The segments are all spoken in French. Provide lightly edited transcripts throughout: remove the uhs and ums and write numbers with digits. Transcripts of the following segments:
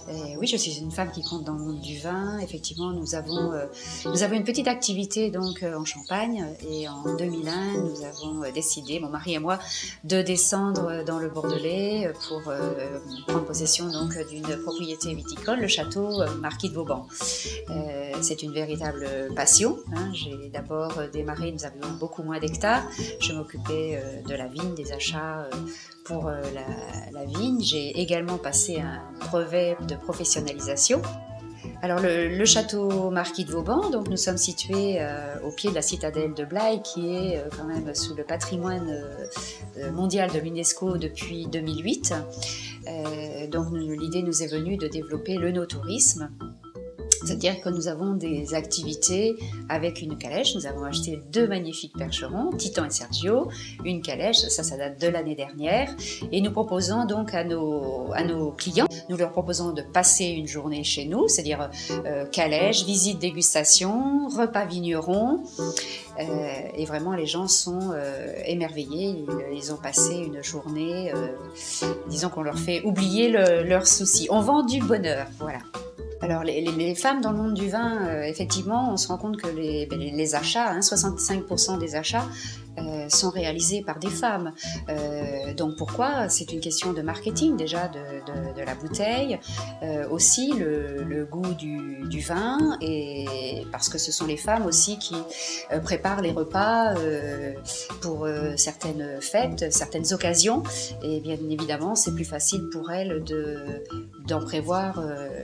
Oui, je suis une femme qui compte dans le monde du vin. Effectivement, nous avons une petite activité donc en Champagne, et en 2001, nous avons décidé, mon mari et moi, de descendre dans le Bordelais pour prendre possession donc d'une propriété viticole, le château Marquis de Vauban. C'est une véritable passion. J'ai d'abord démarré, nous avions beaucoup moins d'hectares. Je m'occupais de la vigne, des achats pour la vigne. J'ai également passé un brevet de professionnalisation. Alors le château Marquis de Vauban, donc nous sommes situés au pied de la citadelle de Blaye, qui est quand même sous le patrimoine mondial de l'UNESCO depuis 2008. Donc l'idée nous est venue de développer l'œnotourisme. C'est-à-dire que nous avons des activités avec une calèche. Nous avons acheté 2 magnifiques percherons, Titan et Sergio, une calèche, ça date de l'année dernière. Et nous proposons donc à nos clients, nous leur proposons de passer une journée chez nous, c'est-à-dire calèche, visite, dégustation, repas vigneron. Et vraiment les gens sont émerveillés, ils ont passé une journée, disons qu'on leur fait oublier leurs soucis. On vend du bonheur, voilà. Alors les femmes dans le monde du vin, effectivement, on se rend compte que les achats, 65% des achats sont réalisés par des femmes. Donc pourquoi? C'est une question de marketing déjà, de la bouteille, aussi le goût du vin, et parce que ce sont les femmes aussi qui préparent les repas pour certaines fêtes, certaines occasions, et bien évidemment c'est plus facile pour elles d'en prévoir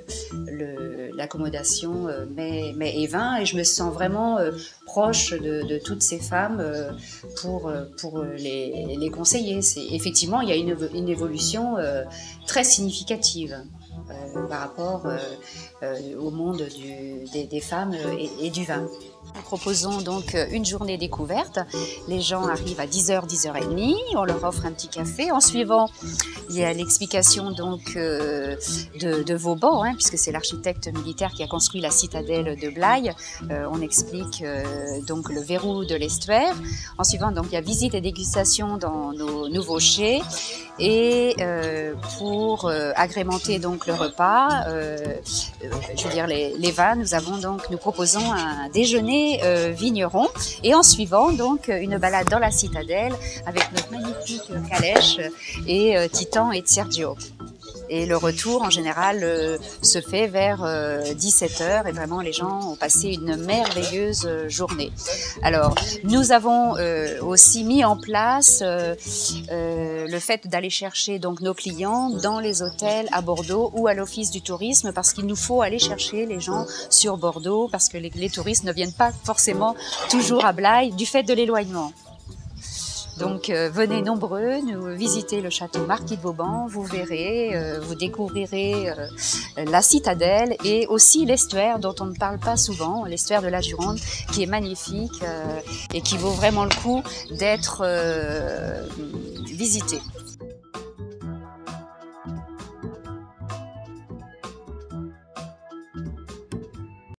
l'accommodation mets et vin, et je me sens vraiment proche de toutes ces femmes pour les conseiller. Effectivement, il y a une évolution très significative par rapport au monde des femmes et du vin. Nous proposons donc une journée découverte. Les gens arrivent à 10h, 10h30, on leur offre un petit café. En suivant, il y a l'explication donc de Vauban, puisque c'est l'architecte militaire qui a construit la citadelle de Blaye. On explique donc le verrou de l'estuaire. En suivant, donc il y a visite et dégustation dans nos nouveaux chais. Et pour agrémenter donc le repas, je veux dire les vins, nous proposons un déjeuner vigneron, et en suivant donc une balade dans la citadelle avec notre magnifique calèche et Titan et Sergio. Et le retour, en général, se fait vers 17h, et vraiment les gens ont passé une merveilleuse journée. Alors, nous avons aussi mis en place le fait d'aller chercher donc nos clients dans les hôtels à Bordeaux ou à l'Office du tourisme, parce qu'il nous faut aller chercher les gens sur Bordeaux, parce que les touristes ne viennent pas forcément toujours à Blaye du fait de l'éloignement. Donc venez nombreux, nous visiter le château Marquis de Vauban, vous verrez, vous découvrirez la citadelle et aussi l'estuaire dont on ne parle pas souvent, l'estuaire de la Gironde, qui est magnifique et qui vaut vraiment le coup d'être visité.